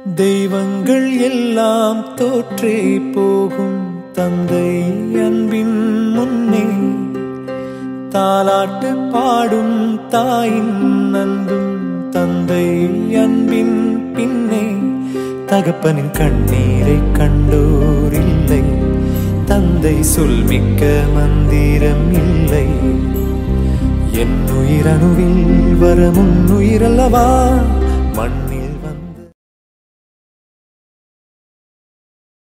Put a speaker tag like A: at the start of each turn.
A: தெய்வங்கள் எல்லாம் தோற்றே போகும் தந்தை அன்பின் முன்னே தாலாட்டு பாடும் தாயின் அன்பும் தந்தை அன்பின் பின்னே தகப்பனின் கண்ணீரை கண்டோர் இல்லை தந்தை சொல்மிக்க மந்திரம் இல்லை என் உயிரணுவில் வர முன்னுயிரல்லவா மண்